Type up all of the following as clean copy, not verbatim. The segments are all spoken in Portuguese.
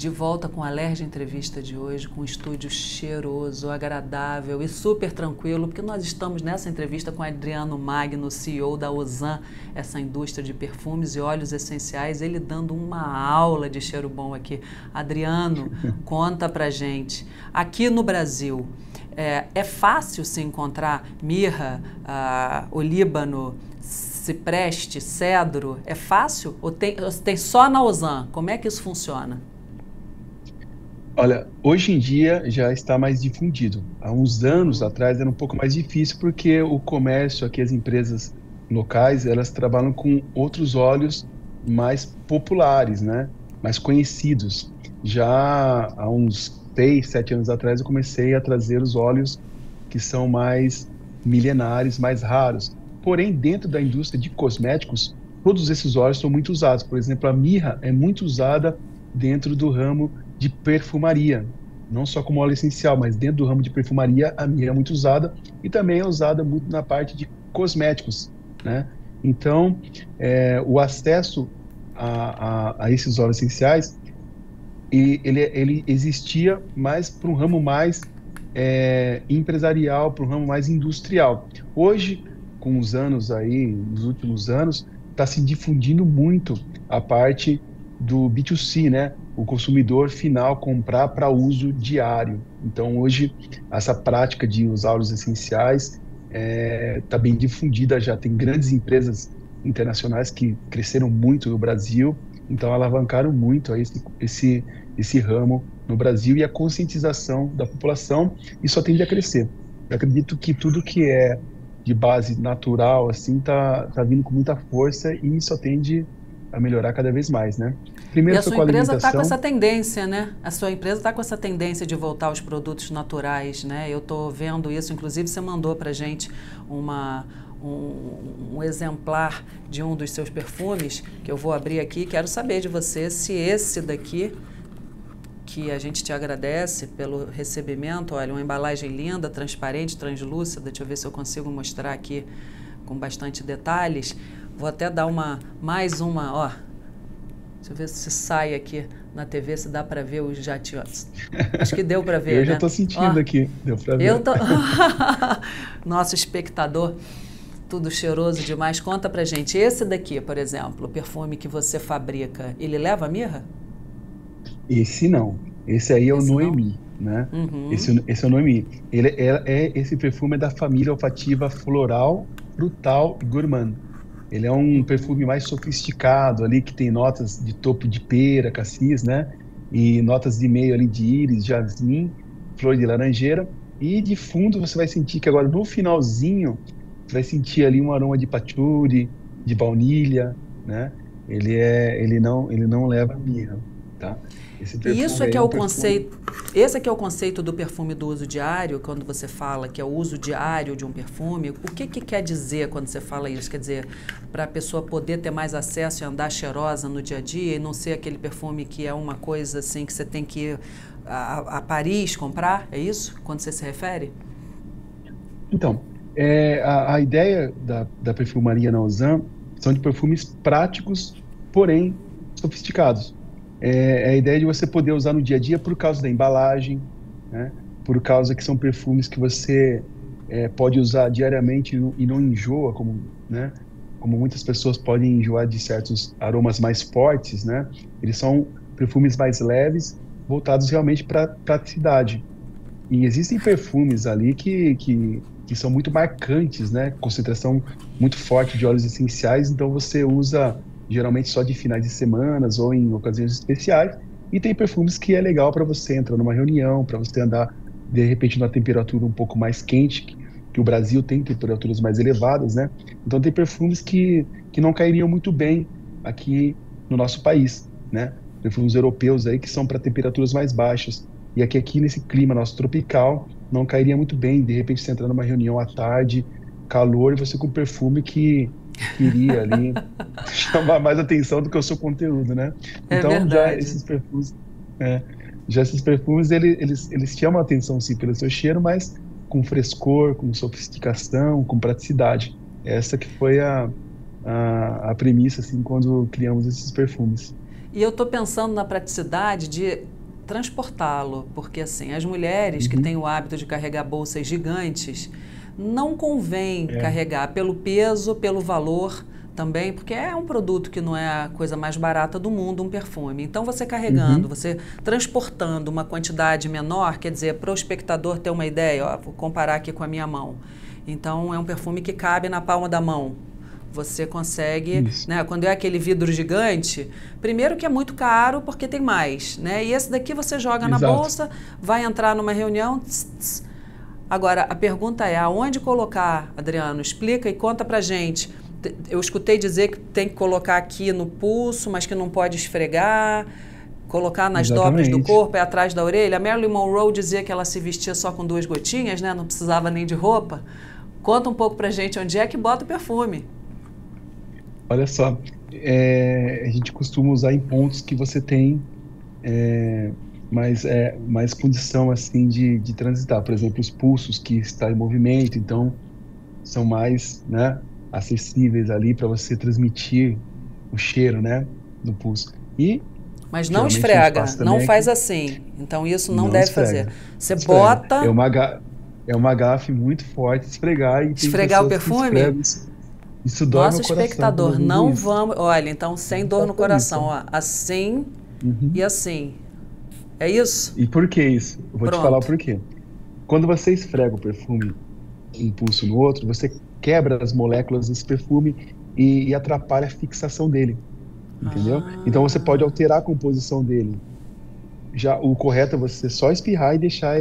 de volta com a Alerj Entrevista de hoje, com um estúdio cheiroso, agradável e super tranquilo, porque nós estamos nessa entrevista com Adriano Magno, CEO da Ozan, essa indústria de perfumes e óleos essenciais, ele dando uma aula de cheiro bom aqui. Adriano, conta pra gente, aqui no Brasil, é fácil se encontrar mirra, olíbano, cipreste, cedro? É fácil? Ou tem só na Ozan? Como é que isso funciona? Olha, hoje em dia já está mais difundido. Há uns anos Uhum. atrás era um pouco mais difícil porque o comércio, aqui as empresas locais, elas trabalham com outros óleos mais populares, né? Mais conhecidos. Já há uns 6, 7 anos atrás eu comecei a trazer os óleos que são mais milenares, mais raros. Porém, dentro da indústria de cosméticos, todos esses óleos são muito usados. Por exemplo, a mirra é muito usada dentro do ramo de perfumaria, não só como óleo essencial, mas dentro do ramo de perfumaria, a mirra é muito usada e também é usada muito na parte de cosméticos, né? Então, o acesso a esses óleos essenciais, ele existia mais para um ramo mais empresarial, para um ramo mais industrial. Hoje, com os anos aí, nos últimos anos, está se difundindo muito a parte do B2C, né? O consumidor final comprar para uso diário. Então, hoje, essa prática de usar óleos essenciais está bem difundida já. Tem grandes empresas internacionais que cresceram muito no Brasil, então alavancaram muito aí esse ramo no Brasil e a conscientização da população, e só tende a crescer. Eu acredito que tudo que é de base natural, assim, tá vindo com muita força e só tende a melhorar cada vez mais, né? E Primeiro a foi sua com a empresa está com alimentação. essa tendência, né? A sua empresa está com essa tendência de voltar aos produtos naturais, né? Eu estou vendo isso, inclusive você mandou para a gente um exemplar de um dos seus perfumes, que eu vou abrir aqui. Quero saber de você se esse daqui, que a gente te agradece pelo recebimento, olha, uma embalagem linda, transparente, translúcida, deixa eu ver se eu consigo mostrar aqui com bastante detalhes. Vou até dar mais uma, ó. Deixa eu ver se sai aqui na TV, se dá para ver os jatinhos. Acho que deu para ver, Eu já né? estou Ó, sentindo aqui, deu para eu ver. tô... Nosso espectador, tudo cheiroso demais. Conta pra gente, esse daqui, por exemplo, o perfume que você fabrica, ele leva mirra? Esse não. Esse aí é o Esse não? Noemi, né? Uhum. Esse é o Noemi. Esse perfume é da família olfativa floral, frutal e gourmand. Ele é um perfume mais sofisticado ali, que tem notas de topo de pera, cassis, né? E notas de meio ali de íris, jasmim, flor de laranjeira. E de fundo você vai sentir que agora no finalzinho, você vai sentir ali um aroma de patchouli, de baunilha, né? Ele não leva mirra, tá? Esse E isso é perfume aí que é é um o perfume. conceito, esse é que é o conceito do perfume do uso diário, quando você fala que é o uso diário de um perfume. O que quer dizer quando você fala isso? Quer dizer, para a pessoa poder ter mais acesso e andar cheirosa no dia a dia e não ser aquele perfume que é uma coisa assim que você tem que ir a Paris comprar? É isso? Quando você se refere? Então, a ideia da perfumaria na Ozan são de perfumes práticos, porém sofisticados. É a ideia de você poder usar no dia a dia por causa da embalagem, né? Por causa que são perfumes que você pode usar diariamente e não enjoa, como, né? Como muitas pessoas podem enjoar de certos aromas mais fortes, né? Eles são perfumes mais leves, voltados realmente para praticidade. E existem perfumes ali que são muito marcantes, né? Concentração muito forte de óleos essenciais, então você usa geralmente só de finais de semanas ou em ocasiões especiais. E tem perfumes que é legal para você entrar numa reunião, para você andar de repente numa temperatura um pouco mais quente, que o Brasil tem temperaturas mais elevadas, né? Então tem perfumes que não cairiam muito bem aqui no nosso país, né? Perfumes europeus aí que são para temperaturas mais baixas. E aqui nesse clima nosso tropical, não cairia muito bem. De repente, você entrar numa reunião à tarde, calor, e você com perfume que iria ali chamar mais atenção do que o seu conteúdo, né? É Então, verdade. é, já esses perfumes, eles chamam a atenção, sim, pelo seu cheiro, mas com frescor, com sofisticação, com praticidade. Essa que foi a premissa, assim, quando criamos esses perfumes. E eu estou pensando na praticidade de transportá-lo, porque assim, as mulheres que Uhum. têm o hábito de carregar bolsas gigantes, não convém É, carregar pelo peso, pelo valor também, porque é um produto que não é a coisa mais barata do mundo, um perfume. Então, você carregando, uhum. você transportando uma quantidade menor, quer dizer, para o espectador ter uma ideia, ó, vou comparar aqui com a minha mão. Então, é um perfume que cabe na palma da mão. Você consegue, Isso, né? Quando é aquele vidro gigante, primeiro que é muito caro porque tem mais, né? E esse daqui você joga na exato. bolsa, vai entrar numa reunião. Tss, tss. Agora, a pergunta é, aonde colocar, Adriano? Explica e conta pra gente. Eu escutei dizer que tem que colocar aqui no pulso, mas que não pode esfregar, colocar nas dobras do Exatamente. corpo, é atrás da orelha. A Marilyn Monroe dizia que ela se vestia só com 2 gotinhas, né? Não precisava nem de roupa. Conta um pouco pra gente onde é que bota o perfume. Olha só, a gente costuma usar em pontos que você tem mais condição assim de transitar. Por exemplo, os pulsos que está em movimento, então são mais, né, acessíveis ali para você transmitir o cheiro, né, do pulso. E Mas não geralmente a gente esfrega, passa não também faz aqui, assim. Então isso não não deve fazer. esfrega, Você esfrega. bota, É uma gafe muito forte esfregar e tem esfregar o pessoas que perfume. esfregam isso dói Nosso meu coração quando eu espectador, vejo não isso. vamos. Olha, então sem Não dor no faça coração, isso. ó. Assim e Uhum. assim. É isso? E por que isso? Eu vou te falar o Pronto. porquê. Quando você esfrega o perfume um pulso no outro, você quebra as moléculas desse perfume e atrapalha a fixação dele, entendeu? Então você pode Ah, alterar a composição dele. Já o correto é você só espirrar e deixar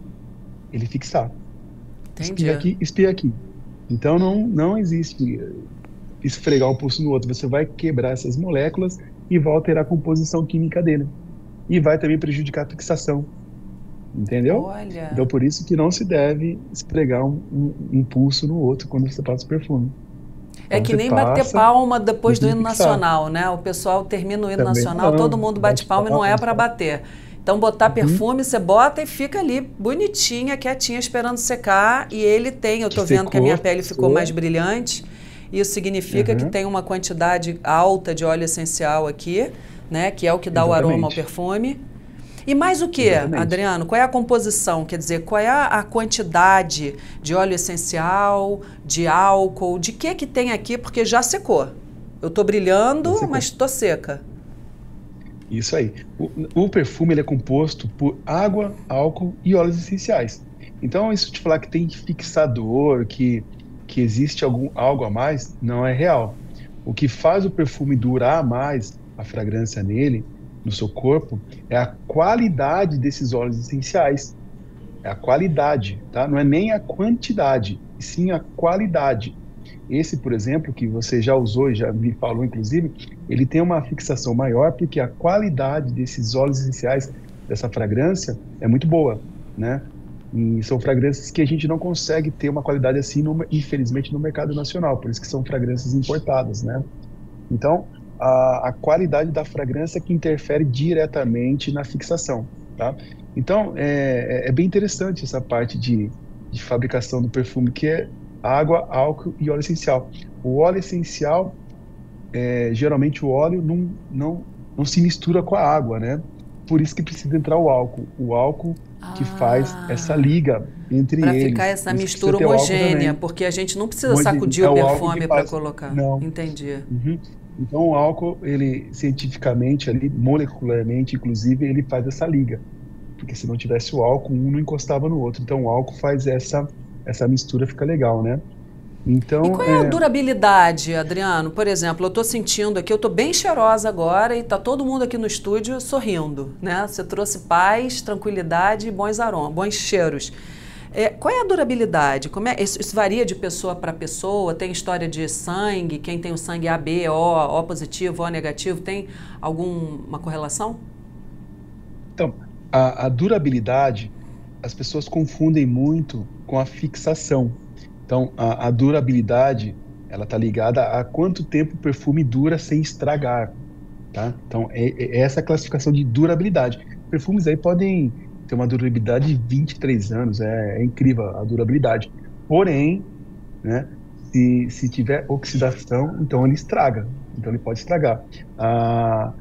ele fixar. entendi. Espirra aqui. Então não existe esfregar um pulso no outro. Você vai quebrar essas moléculas e vai alterar a composição química dele. E vai também prejudicar a fixação. Entendeu? Olha. Então, por isso que não se deve esfregar um pulso no outro quando você passa o perfume. É Então, que você nem bater passa palma e depois do tem que hino fixar. nacional, né? O pessoal termina o hino Também nacional, todo não. mundo bate Bate palma e não é palma, para tá? bater. Então, botar Uhum. perfume, você bota e fica ali bonitinha, quietinha, esperando secar. E ele tem, eu Que tô vendo que a secou, minha pele ficou mais fixou. brilhante. Isso significa que Uhum. tem uma quantidade alta de óleo essencial aqui, né? Que é o que dá o aroma ao Exatamente. perfume. E mais o que, Exatamente. Adriano? Qual é a composição? Quer dizer, qual é a quantidade de óleo essencial, de álcool, de que tem aqui? Porque já secou. Eu estou Já brilhando, mas secou. estou seca. Isso aí. O perfume ele é composto por água, álcool e óleos essenciais. Então, isso de falar que tem fixador, que existe algo a mais, não é real. O que faz o perfume durar mais, a fragrância nele, no seu corpo, é a qualidade desses óleos essenciais. É a qualidade, tá? Não é nem a quantidade, e sim a qualidade. Esse, por exemplo, que você já usou e já me falou, inclusive, ele tem uma fixação maior porque a qualidade desses óleos essenciais, dessa fragrância, é muito boa, né? E são fragrâncias que a gente não consegue ter uma qualidade assim, infelizmente, no mercado nacional, por isso que são fragrâncias importadas, né? Então, a qualidade da fragrância que interfere diretamente na fixação, tá? Então, é bem interessante essa parte de fabricação do perfume, que é água, álcool e óleo essencial. O óleo essencial, geralmente o óleo não se mistura com a água, né? Por isso que precisa entrar o álcool que faz essa Ah, liga entre para ficar eles. essa Por isso que precisa mistura ter o álcool homogênea, também. porque a gente não precisa sacudir É o o álcool que perfume para faz. colocar. Não. Entendi. Uhum. Então, o álcool, ele cientificamente, ali, molecularmente, inclusive, ele faz essa liga. Porque se não tivesse o álcool, um não encostava no outro. Então, o álcool faz essa mistura, fica legal, né? E Então, qual é a durabilidade, Adriano? Por exemplo, eu estou sentindo aqui, eu estou bem cheirosa agora e está todo mundo aqui no estúdio sorrindo, né? Você trouxe paz, tranquilidade e bons aromas, bons cheiros. Qual é a durabilidade? Isso varia de pessoa para pessoa? Tem história de sangue? Quem tem o sangue AB, O positivo, O negativo, tem alguma correlação? a durabilidade, as pessoas confundem muito com a fixação. Então, a durabilidade, ela está ligada a quanto tempo o perfume dura sem estragar, tá? Então, é essa a classificação de durabilidade. Perfumes aí podem ter uma durabilidade de 23 anos, é incrível a durabilidade. Porém, né, se tiver oxidação, então ele estraga, então ele pode estragar.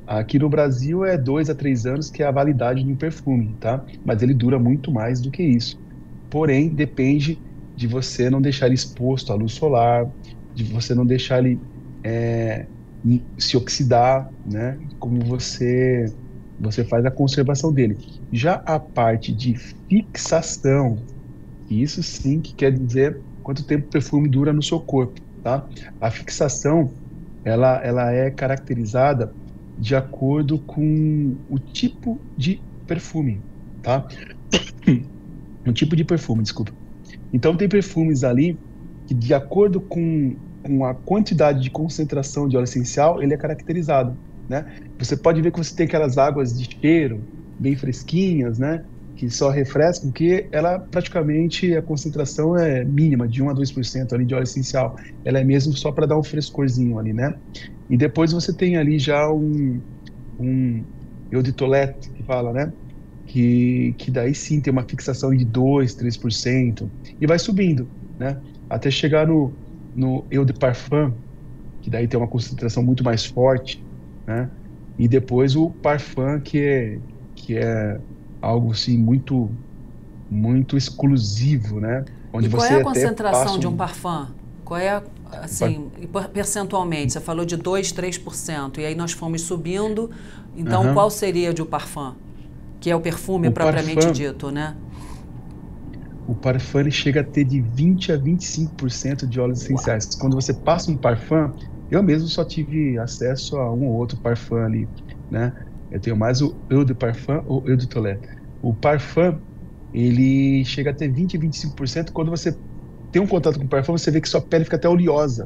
Aqui no Brasil é 2 a 3 anos que é a validade de um perfume, tá? Mas ele dura muito mais do que isso. Porém, depende de você não deixar ele exposto à luz solar, de você não deixar ele é, se oxidar, né? Como você faz a conservação dele. Já a parte de fixação, isso sim que quer dizer quanto tempo o perfume dura no seu corpo, tá? A fixação, ela é caracterizada de acordo com o tipo de perfume, tá? Um tipo de perfume, desculpa. Então, tem perfumes ali que, de acordo com a quantidade de concentração de óleo essencial, ele é caracterizado, né? Você pode ver que você tem aquelas águas de cheiro bem fresquinhas, né? Que só refrescam, que ela praticamente a concentração é mínima, de 1 a 2% ali de óleo essencial. Ela é mesmo só para dar um frescorzinho ali, né? E depois você tem ali já um eau de toilette, que fala, né? Que daí sim tem uma fixação de 2, 3% e vai subindo, né? Até chegar no eau de parfum, que daí tem uma concentração muito mais forte, né? E depois o parfum, que é algo assim muito exclusivo, né? E Onde qual é a você até concentração passa de um um, parfum? Qual é, um par- assim, percentualmente? Você falou de 2, 3%, e aí nós fomos subindo. Então, Aham. qual seria de um parfum? Que é o perfume O propriamente parfum, dito, né? o parfum ele chega a ter de 20 a 25% de óleos Uau! essenciais. Quando você passa um parfum, eu mesmo só tive acesso a um ou outro parfum ali, né? Eu tenho mais o eau de parfum ou eau de toilette. O parfum, ele chega a ter 20 a 25%. Quando você tem um contato com o parfum, você vê que sua pele fica até oleosa.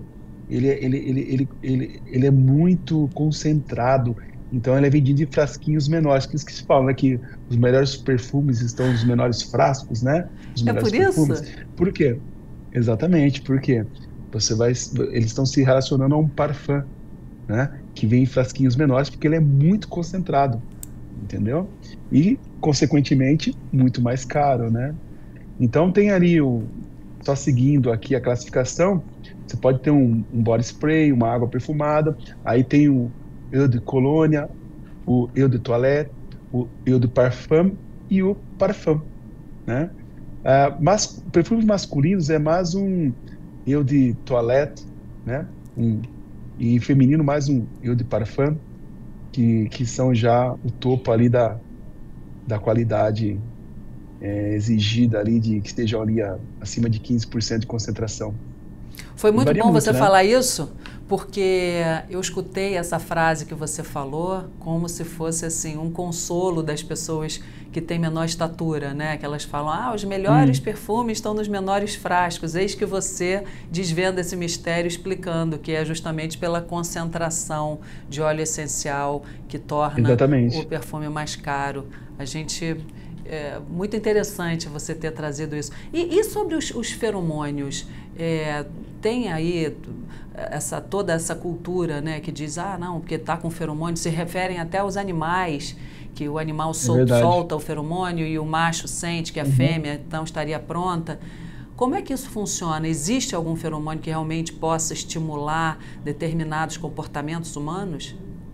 Ele é muito concentrado. Então, ele é vendido em frasquinhos menores. Por isso que se fala, né, que os melhores perfumes estão nos menores frascos, né? Os É melhores por perfumes. isso? Por quê? Exatamente, porque eles estão se relacionando a um parfum, né? Que vem em frasquinhos menores, porque ele é muito concentrado, entendeu? E, consequentemente, muito mais caro, né? Então tem ali só seguindo aqui a classificação, você pode ter um body spray, uma água perfumada, aí tem o eau de colônia, o eau de toilette, o eau de parfum e o parfum, né? Mas perfumes masculinos é mais um eau de toilette, né? E feminino mais um eau de parfum, que são já o topo ali da qualidade exigida ali de que estejam ali acima de 15% de concentração. Foi E muito varia bom muito, você né? falar isso, porque eu escutei essa frase que você falou como se fosse assim um consolo das pessoas que têm menor estatura, né? Que elas falam: "Ah, os melhores Hum, perfumes estão nos menores frascos". Eis que você desvenda esse mistério explicando que é justamente pela concentração de óleo essencial que torna o exatamente. perfume mais caro. A gente é muito interessante você ter trazido isso. E sobre os feromônios? É, tem aí toda essa cultura, né, que diz, ah, não, porque está com feromônio, se referem até aos animais, que o animal É verdade. solta o feromônio e o macho sente que a Uhum. fêmea então estaria pronta. Como é que isso funciona? Existe algum feromônio que realmente possa estimular determinados comportamentos humanos?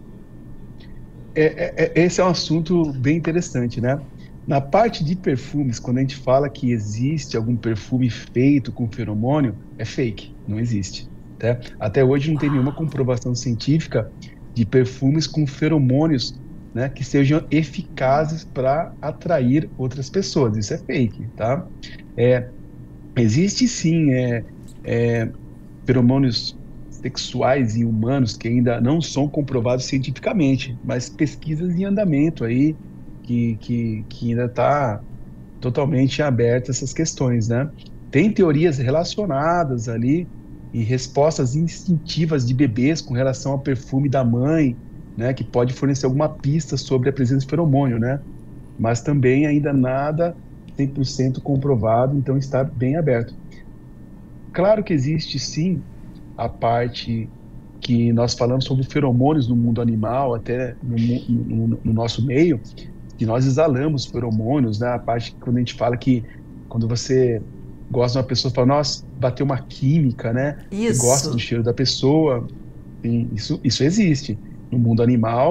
Esse é um assunto bem interessante, né? Na parte de perfumes, quando a gente fala que existe algum perfume feito com feromônio, é fake, não existe, tá? Até hoje não tem nenhuma Uau! comprovação científica de perfumes com feromônios, né, que sejam eficazes para atrair outras pessoas. Isso é fake, tá? É, existe sim feromônios sexuais em humanos que ainda não são comprovados cientificamente, mas pesquisas em andamento aí que ainda está totalmente aberta essas questões, né? Tem teorias relacionadas ali e respostas instintivas de bebês com relação ao perfume da mãe, né? Que pode fornecer alguma pista sobre a presença de feromônio, né? Mas também ainda nada 100% comprovado, então está bem aberto. Claro que existe sim a parte que nós falamos sobre feromônios no mundo animal, até no nosso meio, que nós exalamos feromônios, né? A parte que quando a gente fala que quando você gosta de uma pessoa, fala, nossa, bateu uma química, né? Você gosta do Isso. cheiro da pessoa, e isso existe no mundo animal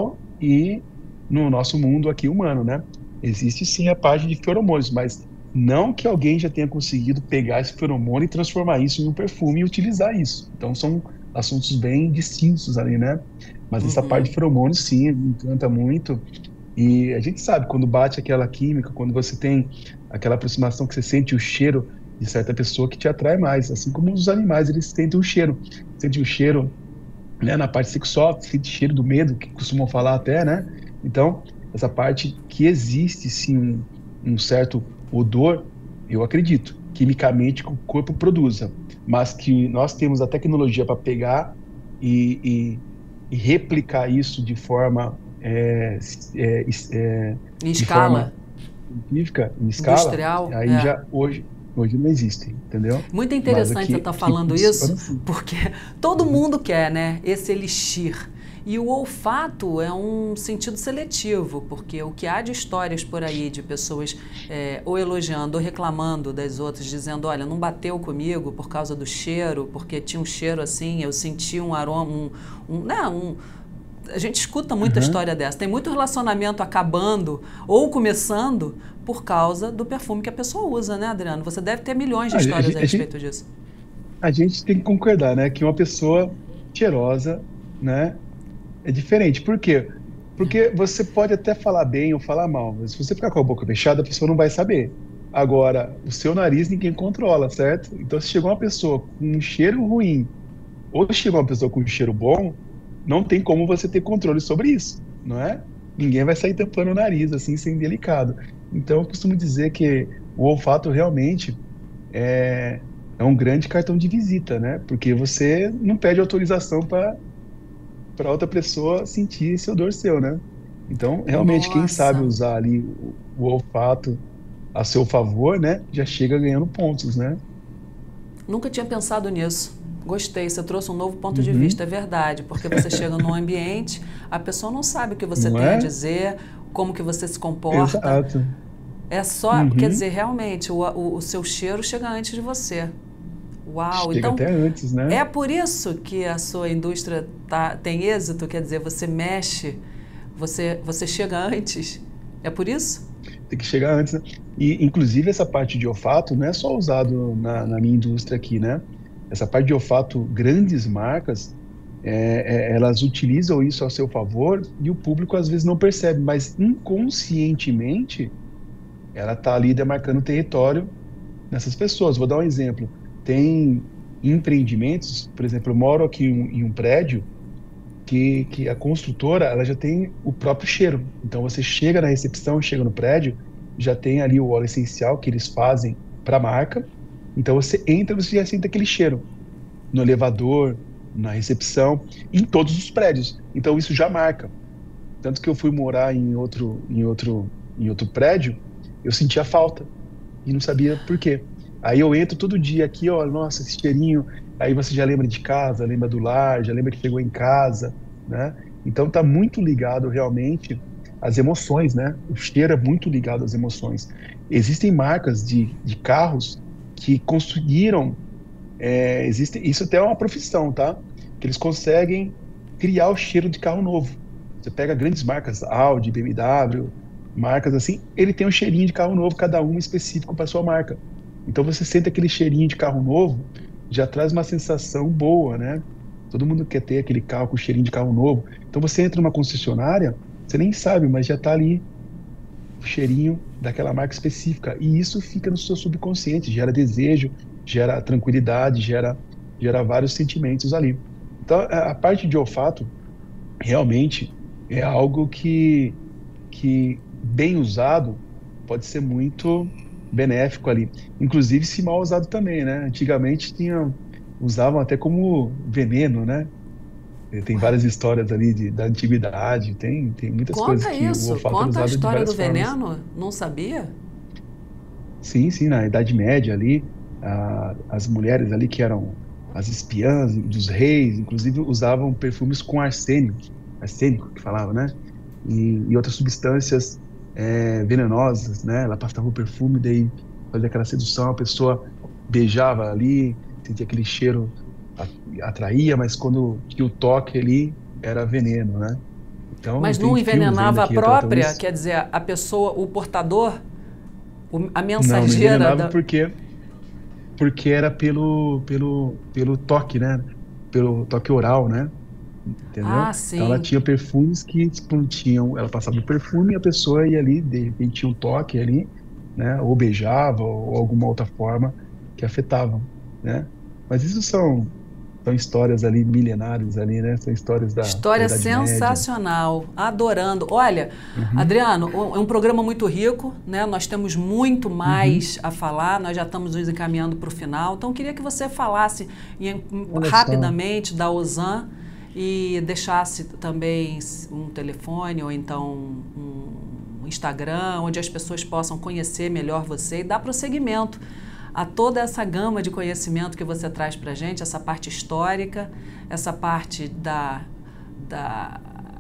e no nosso mundo aqui humano, né? Existe sim a parte de feromônios, mas não que alguém já tenha conseguido pegar esse feromônio e transformar isso em um perfume e utilizar isso. Então são assuntos bem distintos ali, né? Mas essa parte de Uhum. feromônios, sim, me encanta muito. E a gente sabe, quando bate aquela química, quando você tem aquela aproximação que você sente o cheiro de certa pessoa que te atrai mais, assim como os animais, eles sentem o cheiro. Sente o cheiro, né, na parte sexual, sente o cheiro do medo, que costumam falar até, né? Então, essa parte que existe, sim, um certo odor, eu acredito, quimicamente, que o corpo produza, mas que nós temos a tecnologia para pegar e, e replicar isso de forma, é, Em de escala forma científica, em escala, industrial, aí é. já hoje não existe, entendeu? Muito Mas interessante você aqui, estar aqui falando funciona isso, assim. porque todo Uhum. mundo quer, né, esse elixir. E o olfato é um sentido seletivo, porque o que há de histórias por aí de pessoas ou elogiando ou reclamando das outras, dizendo, olha, não bateu comigo por causa do cheiro, porque tinha um cheiro assim, eu senti um aroma, a gente escuta muita Uhum. história dessa. Tem muito relacionamento acabando ou começando por causa do perfume que a pessoa usa, né, Adriano? Você deve ter milhões de A, histórias a a gente, respeito disso. a gente tem que concordar, né, que uma pessoa cheirosa, né, é diferente. Por quê? Porque você pode até falar bem ou falar mal, mas se você ficar com a boca fechada, a pessoa não vai saber. Agora, o seu nariz ninguém controla, certo? Então, se chegou uma pessoa com um cheiro ruim ou chegou uma pessoa com um cheiro bom, não tem como você ter controle sobre isso, não é? Ninguém vai sair tampando o nariz assim, sem delicado. Então, eu costumo dizer que o olfato realmente é um grande cartão de visita, né? Porque você não pede autorização para outra pessoa sentir esse odor seu, né? Então, realmente, quem sabe Nossa, usar ali o olfato a seu favor, né? Já chega ganhando pontos, né? nunca tinha pensado nisso. Gostei, você trouxe um novo ponto de Uhum. vista, é verdade, porque você chega num ambiente, a pessoa não sabe o que você Não tem a é? dizer, como que você se comporta. Exato. É só, quer Uhum. dizer, realmente, o seu cheiro chega antes de você. Uau, Chega então até antes, né? é por isso que a sua indústria tem êxito, quer dizer, você mexe, você chega antes. É por isso? Tem que chegar antes, né? E, inclusive, essa parte de olfato não é só usado na minha indústria aqui, né? Essa parte de olfato, grandes marcas, elas utilizam isso a seu favor e o público às vezes não percebe, mas inconscientemente ela está ali demarcando território nessas pessoas. Vou dar um exemplo. Tem empreendimentos, por exemplo, eu moro aqui em um prédio que a construtora ela já tem o próprio cheiro. Então você chega na recepção, chega no prédio, já tem ali o óleo essencial que eles fazem para a marca. Então você entra, você já sente aquele cheiro no elevador, na recepção, em todos os prédios. Então isso já marca. Tanto que eu fui morar em outro prédio, eu sentia falta e não sabia por quê. Aí eu entro todo dia aqui, ó, nossa, esse cheirinho. Aí você já lembra de casa, lembra do lar, já lembra que chegou em casa, né? Então tá muito ligado realmente às emoções, né? O cheiro é muito ligado às emoções. Existem marcas de carros que conseguiram, isso até é uma profissão, tá? Que eles conseguem criar o cheiro de carro novo. Você pega grandes marcas, Audi, BMW, marcas assim, ele tem um cheirinho de carro novo, cada um específico para sua marca. Então você sente aquele cheirinho de carro novo, já traz uma sensação boa, né? Todo mundo quer ter aquele carro com cheirinho de carro novo. Então você entra numa concessionária, você nem sabe, mas já está ali o cheirinho daquela marca específica. E isso fica no seu subconsciente, gera desejo, gera tranquilidade, gera vários sentimentos ali. Então a parte de olfato realmente é algo que bem usado pode ser muito benéfico ali. Inclusive se mal usado também, né? Antigamente usavam até como veneno, né? Tem várias histórias ali da antiguidade, tem muitas coisas Conta que o isso, olfato era conta a usado de história do várias formas. veneno. Não sabia? Sim, sim, na Idade Média ali, as mulheres ali que eram as espiãs dos reis, inclusive usavam perfumes com arsênico que falava, né? E outras substâncias venenosas, né? Ela passava o perfume, daí fazia aquela sedução, a pessoa beijava ali, sentia aquele cheiro, atraía, mas quando tinha o toque ali, era veneno, né? Então, mas tem não filmes envenenava ainda a que retratam própria? isso. Quer dizer, a pessoa, o portador, a Não, não mensageira envenenava da... porque era pelo toque, né? Pelo toque oral, né? Entendeu? Ah, Então ela sim. tinha perfumes que tinham, ela passava o perfume e a pessoa ia ali, de repente tinha um toque ali, né? Ou beijava, ou alguma outra forma que afetava, né? Mas isso são histórias ali milenares ali, né? São histórias da História Idade Média. sensacional, adorando. Olha, Uhum, Adriano, é um programa muito rico, né? Nós temos muito uhum. mais a falar, nós já estamos nos encaminhando para o final. Então, eu queria que você falasse Olha só. rapidamente da Ozan e deixasse também um telefone ou então um Instagram, onde as pessoas possam conhecer melhor você e dar prosseguimento a toda essa gama de conhecimento que você traz para a gente, essa parte histórica, essa parte da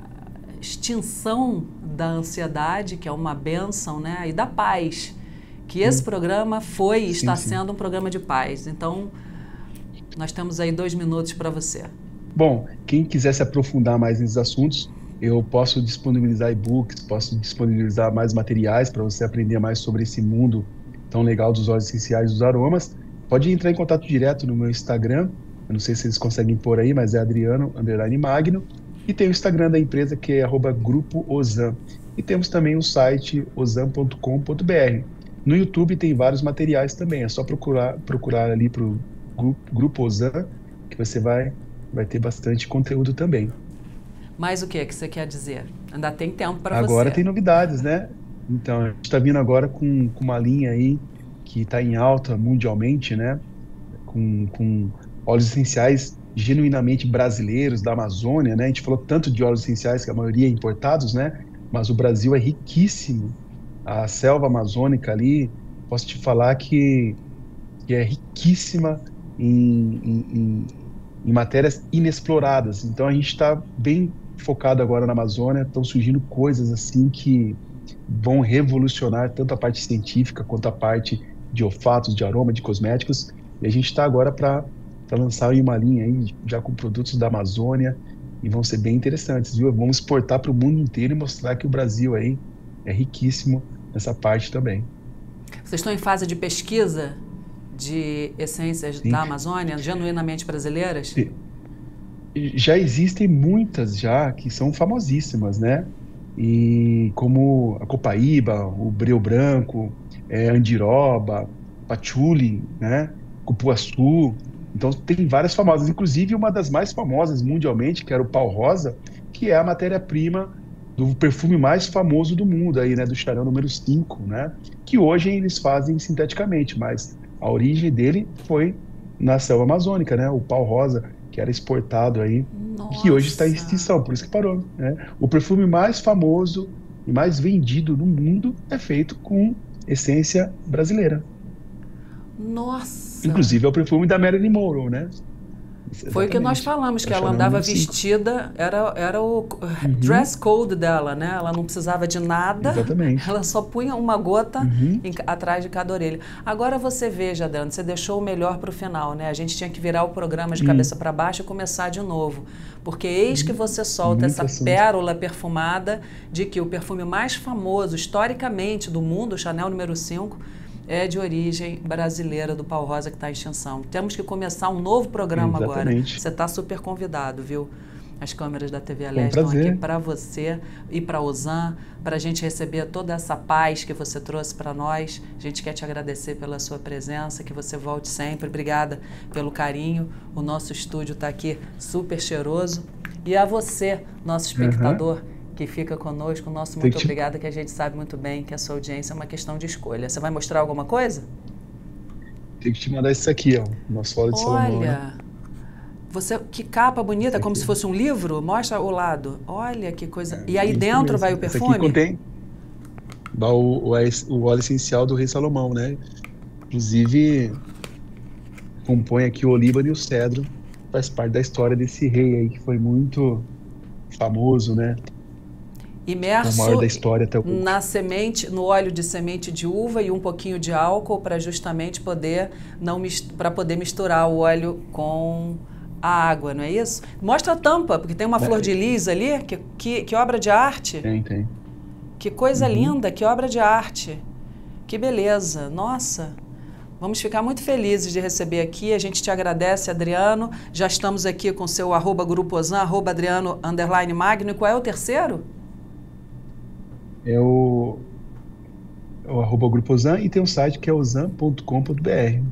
extinção da ansiedade, que é uma bênção, né? E da paz, que esse Sim, programa foi e sim, está sim. sendo um programa de paz. Então, nós temos aí 2 minutos para você. Bom, quem quiser se aprofundar mais nesses assuntos, eu posso disponibilizar e-books, posso disponibilizar mais materiais para você aprender mais sobre esse mundo tão legal dos óleos essenciais e dos aromas. Pode entrar em contato direto no meu Instagram. Eu não sei se eles conseguem pôr aí, mas é Adriano_Magno. E tem o Instagram da empresa que é @Grupo Ozan. E temos também o site ozan.com.br. No YouTube tem vários materiais também. É só procurar ali para o Grupo Ozan que você vai ter bastante conteúdo também. Mais o que você quer dizer? Ainda tem tempo para Agora você. tem novidades, né? Então, a gente está vindo agora com uma linha aí que está em alta mundialmente, né? Com óleos essenciais genuinamente brasileiros da Amazônia, né? A gente falou tanto de óleos essenciais que a maioria é importados, né? Mas o Brasil é riquíssimo. A selva amazônica ali, posso te falar que é riquíssima em matérias inexploradas. Então a gente está bem focado agora na Amazônia, estão surgindo coisas assim que vão revolucionar tanto a parte científica quanto a parte de olfatos, de aroma, de cosméticos. E a gente está agora para lançar aí uma linha aí já com produtos da Amazônia e vão ser bem interessantes, viu? Vamos exportar para o mundo inteiro e mostrar que o Brasil aí é riquíssimo nessa parte também. Vocês estão em fase de pesquisa de essências Sim. da Amazônia, genuinamente brasileiras? Já existem muitas já que são famosíssimas, né? E como a copaíba, o breu branco, andiroba, patchouli, né? Cupuaçu. Então tem várias famosas, inclusive uma das mais famosas mundialmente, que era o pau rosa, que é a matéria-prima do perfume mais famoso do mundo aí, né? Do Chanel número 5, né? Que hoje eles fazem sinteticamente, mas a origem dele foi na selva amazônica, né? O pau rosa que era exportado aí, e que hoje está em Nossa! extinção, por isso que parou, né? O perfume mais famoso e mais vendido no mundo é feito com essência brasileira. Nossa! Inclusive é o perfume da Marilyn Monroe, né? Foi o que nós Exatamente. falamos, É que o ela Chanel andava número 5. vestida, era o Uhum, dress code dela, né? Ela não precisava de nada, exatamente. ela só punha uma gota Uhum, atrás de cada orelha. Agora você veja, Adriano, você deixou o melhor para o final, né? A gente tinha que virar o programa de cabeça uhum, para baixo e começar de novo. Porque eis que você solta muito essa assunto. pérola perfumada de que o perfume mais famoso historicamente do mundo, o Chanel número 5, é de origem brasileira do pau rosa que está em extinção. Temos que começar um novo programa agora. Exatamente. Você está super convidado, viu? As câmeras da TV Foi um Leste estão aqui prazer. para você e para a Ozan, para a gente receber toda essa paz que você trouxe para nós. A gente quer te agradecer pela sua presença, que você volte sempre. Obrigada pelo carinho. O nosso estúdio está aqui super cheiroso. E a você, nosso Aham. espectador, que fica conosco, nosso Tem muito que te, obrigada, que a gente sabe muito bem que a sua audiência é uma questão de escolha. Você vai mostrar alguma coisa? tem que te mandar isso aqui, ó. Nosso óleo de Salomão, né? Olha, você, que capa bonita, Isso como se aqui. fosse um livro. Mostra o lado. Olha que coisa. E aí Isso dentro vai mesmo. o Esse aqui perfume? contém o óleo essencial do rei Salomão, né? Inclusive, compõe aqui o olíbano e o cedro, faz parte da história desse rei aí, que foi muito famoso, né? O maior da Imerso história até hoje. na semente, no óleo de semente de uva e um pouquinho de álcool para justamente poder não para poder misturar o óleo com a água, não é isso? Mostra a tampa, porque tem uma flor de lis ali, que obra de arte. Tem. Que coisa linda, que obra de arte. Que beleza, nossa. Vamos ficar muito felizes de receber aqui, a gente te agradece, Adriano. Já estamos aqui com o seu @grupoozan, @Adriano_Magno. E qual é o terceiro? É o @grupoozan e tem um site que é ozan.com.br.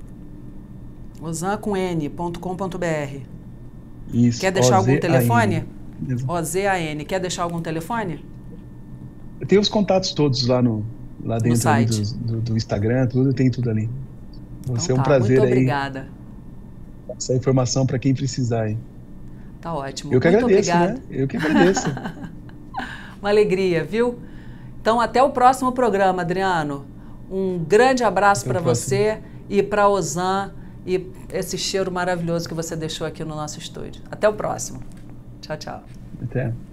ozan.com.br. Isso. Quer deixar algum telefone? OZAN. Quer deixar algum telefone? Tem os contatos todos lá dentro ali do Instagram, tem tudo ali. Vai ser um prazer muito aí. Obrigada. Essa informação para quem precisar aí. Tá ótimo. Eu que muito agradeço, obrigada. né? Eu que agradeço. Uma alegria, viu? Então, até o próximo programa, Adriano. Um grande abraço para você e para a Ozan e esse cheiro maravilhoso que você deixou aqui no nosso estúdio. Até o próximo. Tchau, tchau. Até.